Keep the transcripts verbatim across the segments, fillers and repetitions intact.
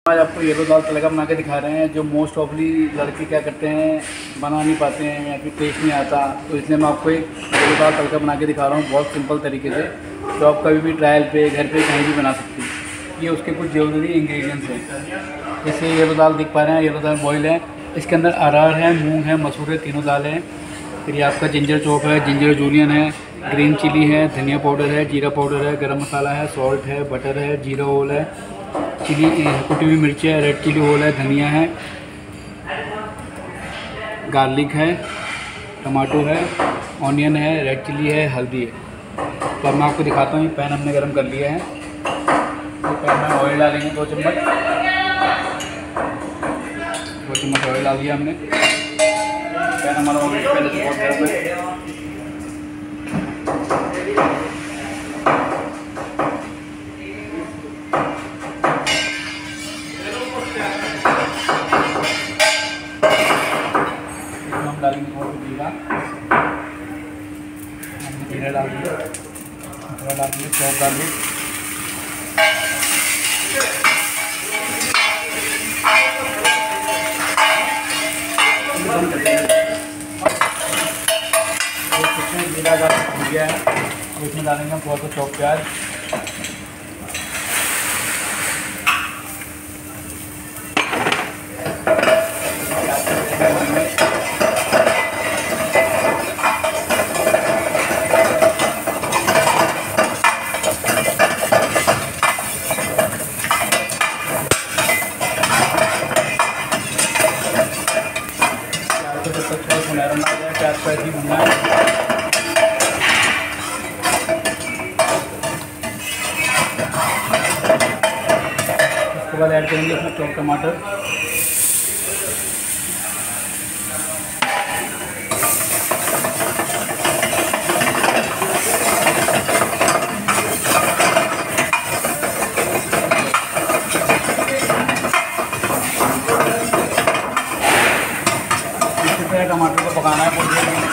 आज आपको येलो दाल तड़का बना के दिखा रहे हैं, जो मोस्ट ऑफली लड़के क्या करते हैं, बना नहीं पाते हैं या फिर टेस्ट नहीं आता। तो इसलिए मैं आपको एक येलो दाल तड़का बना के दिखा रहा हूँ बहुत सिंपल तरीके से, जो आप कभी भी ट्रायल पे घर पे कहीं भी बना सकती हैं। ये उसके कुछ ज़रूरी इंग्रेडिएंट्स हैं। जैसे येलो दाल देख पा रहे हैं, येलो दाल बॉयल है, इसके अंदर अरहर है, मूँग है, मसूर है, तीनों दालें हैं। फिर ये आपका जिंजर चॉप है, जिंजर जूलियन है, ग्रीन चिली है, धनिया पाउडर है, जीरा पाउडर है, गरम मसाला है, सॉल्ट है, बटर है, जीरा ओल है, चिली कुटी हुई मिर्ची है, रेड चिली ओल है, धनिया है, गार्लिक है, टमाटो है, ऑनियन है, रेड चिली है, हल्दी है। तो अब मैं आपको दिखाता हूँ। पैन हमने गरम कर लिया है, तो पैन में ऑयल डालेंगे दो चम्मच दो चम्मच ऑयल डाल दिया हमने। पैन हमारा ऑयल पहले से बहुत गर्म है। डालेंगे थोड़ा जीरा, हमने जीरा डाल दिया, थोड़ा डाल दिया चॉप गार्लिक, जीरा गार्लिक हो गया है। और इसमें डालेंगे हम थोड़ा सा चॉप प्याज, प्याज को ऐसे ही भुनना है। उसके बाद ऐड करेंगे इसमें चॉप टमाटर, टमाटर को पकाना है बहुत देर में।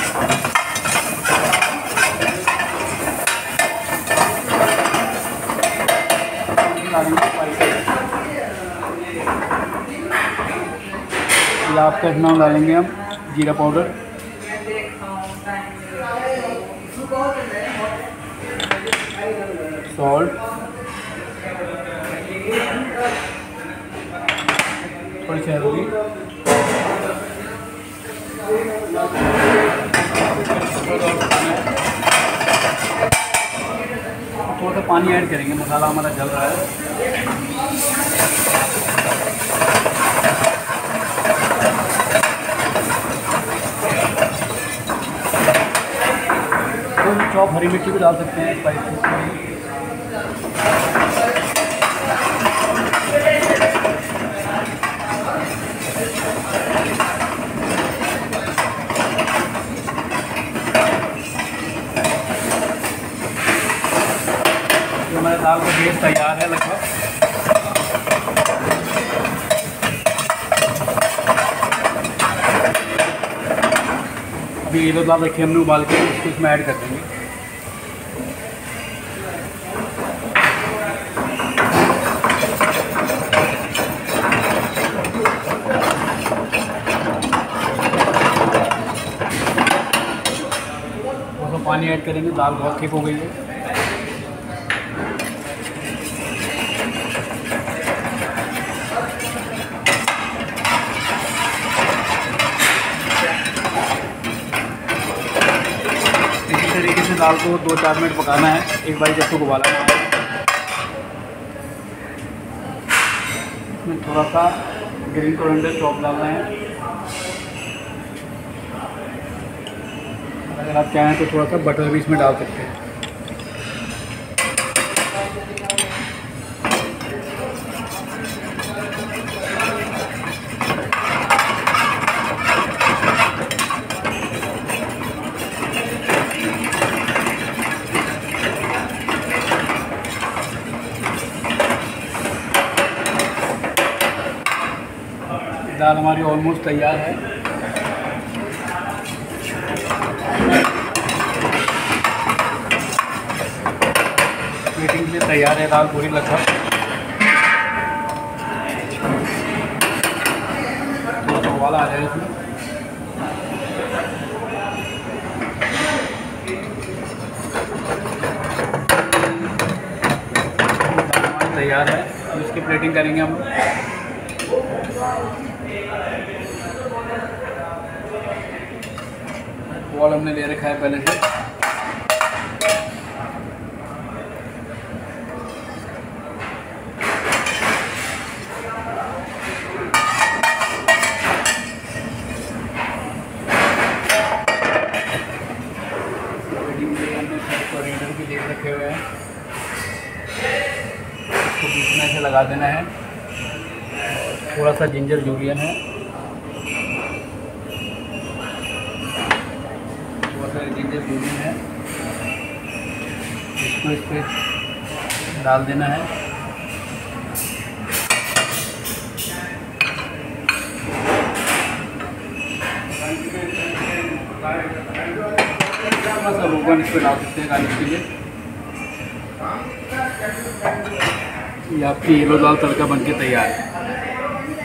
लास्ट में डालेंगे हम जीरा पाउडर, सॉल्ट, थोड़ी सी हल्दी, थोड़ा सा पानी ऐड करेंगे। मसाला हमारा जल रहा है। तो चॉप हरी मिर्ची भी डाल सकते हैं स्पाइसी। हमारे दाल का बेस तैयार है लगभग। अभी ये दो दाल रखी हमने उबाल के, उसको इसमें ऐड कर देंगे। उसमें पानी ऐड करेंगे। दाल बहुत थिक हो गई है। तरीके से दाल को दो चार मिनट पकाना है, एक बार जब तक उबाला है। इसमें थोड़ा सा ग्रीन कोरिएंडर चॉप डालना है। अगर आप चाहें तो थोड़ा सा बटर भी इसमें डाल सकते हैं। दाल हमारी ऑलमोस्ट तैयार है। मीटिंग के लिए तैयार है दाल पूरी लगभग। उबाला आ जाएगा इसमें। तैयार है, अब इसकी प्लेटिंग करेंगे हम। बॉल हमने ले रखा है पहले से। कोरिएंडर भी ले रखे हुए हैं, इसको बीच में से लगा देना है। थोड़ा सा जिंजर जूलियन है, थोड़ा सा जिंजर जूलियन है, इसको इस पर डाल देना है। थोड़ा सा रोगन इस पर डाल सकते हैं गार्निश के लिए। ये आपकी येलो दाल तड़का बनके तैयार है।